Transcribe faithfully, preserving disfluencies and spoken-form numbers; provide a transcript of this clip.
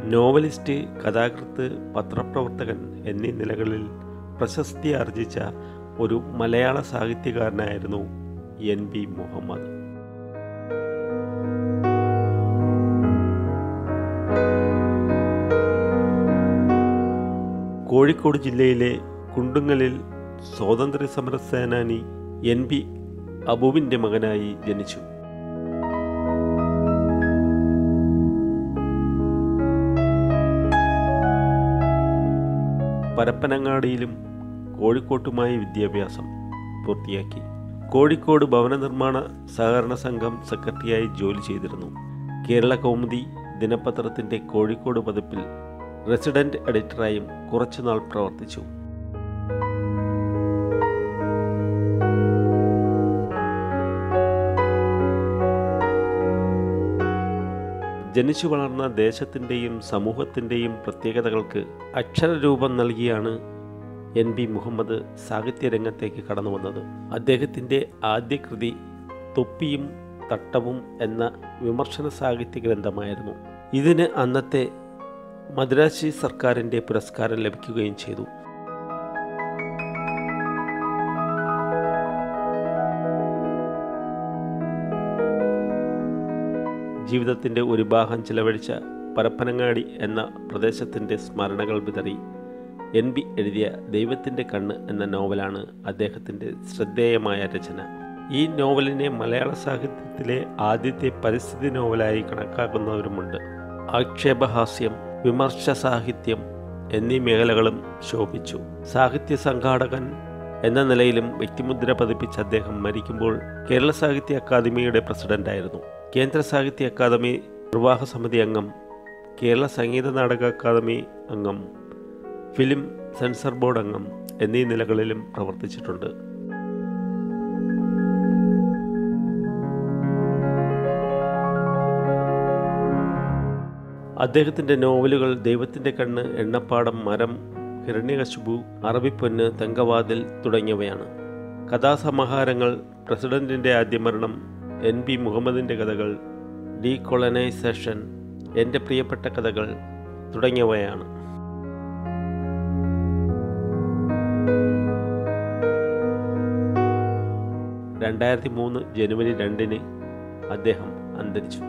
Novelist, കഥാകൃത്ത്, പത്രപ്രവർത്തകൻ എന്നീ നിലകളിൽ പ്രശസ്തി ആർജിച്ച ഒരു മലയാള സാഹിത്യകാരനായിരുന്നു എൻ വി മുഹമ്മദ്. കോഴിക്കോട് ജില്ലയിലെ കുണ്ടുങ്ങലിൽ സ്വാതന്ത്ര്യ സമര സേനാനി എൻ വി അബുവിൻ്റെ മകനായി ജനിച്ചു. പരപ്പനങ്ങാടിയിലും കോഴിക്കോട്ടുമായി വിദ്യാഭ്യാസം പൂർത്തിയാക്കി. കോഴിക്കോട് ഭവന നിർമ്മാണ സഹകരണ സംഘം സെക്രട്ടറിയായി ജോലി ചെയ്തിരുന്നു. കേരള കൗമുദി ദിനപത്രത്തിൻ്റെ കോഴിക്കോട് പതിപ്പിൽ റെസിഡന്റ് എഡിറ്ററായും കുറച്ചുനാൾ പ്രവർത്തിച്ചു. ജനിച്ചു വളർന്ന ദേശത്തിൻ്റെയും സമൂഹത്തിൻ്റെയും പ്രത്യേകതകൾക്ക് അക്ഷരരൂപം നൽകിയാണ് എൻ വി മുഹമ്മദ് സാഹിത്യരംഗത്തേക്ക് കടന്നു വന്നത്. അദ്ദേഹത്തിൻ്റെ ആദ്യ കൃതി തൊപ്പിയും തട്ടവും എന്ന വിമർശന സാഹിത്യ ഗ്രന്ഥമായിരുന്നു. ഇതിന് അന്നത്തെ മദ്രാശി സർക്കാരിൻ്റെ പുരസ്കാരം ലഭിക്കുകയും ചെയ്തു. ജീവിതത്തിൻ്റെ ഒരു ഭാഗം ചിലവഴിച്ച പരപ്പനങ്ങാടി എന്ന പ്രദേശത്തിൻ്റെ സ്മരണകൾ വിതറി എൻ വി എഴുതിയ ദൈവത്തിൻ്റെ കണ്ണ് എന്ന നോവലാണ് അദ്ദേഹത്തിൻ്റെ ശ്രദ്ധേയമായ രചന. ഈ നോവലിനെ മലയാള സാഹിത്യത്തിലെ ആദ്യത്തെ പരിസ്ഥിതി നോവലായി കണക്കാക്കുന്നവരുമുണ്ട്. ആക്ഷേപഹാസ്യം, വിമർശ സാഹിത്യം എന്നീ മേഖലകളും ശോഭിച്ചു. സാഹിത്യ സംഘാടകൻ എന്ന നിലയിലും വ്യക്തിമുദ്ര പതിപ്പിച്ച അദ്ദേഹം മരിക്കുമ്പോൾ കേരള സാഹിത്യ അക്കാദമിയുടെ പ്രസിഡന്റായിരുന്നു. കേന്ദ്ര സാഹിത്യ അക്കാദമി നിർവാഹക സമിതി അംഗം, കേരള സംഗീത നാടക അക്കാദമി അംഗം, ഫിലിം സെൻസർ ബോർഡ് അംഗം എന്നീ നിലകളിലും പ്രവർത്തിച്ചിട്ടുണ്ട്. അദ്ദേഹത്തിൻ്റെ നോവലുകൾ ദൈവത്തിൻ്റെ കണ്ണ്, എണ്ണപ്പാടം, മരം, ഹിരണ്യകശിപു, അറബിപ്പൊന്ന്, തങ്കവാതിൽ തുടങ്ങിയവയാണ്. കഥാസമാഹാരങ്ങൾ പ്രസിഡന്റിൻ്റെ ആദ്യ മരണം, എൻ വി മുഹമ്മദിൻ്റെ കഥകൾ, ഡീകൊളനൈസേഷൻ, എൻ്റെ പ്രിയപ്പെട്ട കഥകൾ തുടങ്ങിയവയാണ്. രണ്ടായിരത്തി മൂന്ന് ജനുവരി രണ്ടിന് അദ്ദേഹം അന്തരിച്ചു.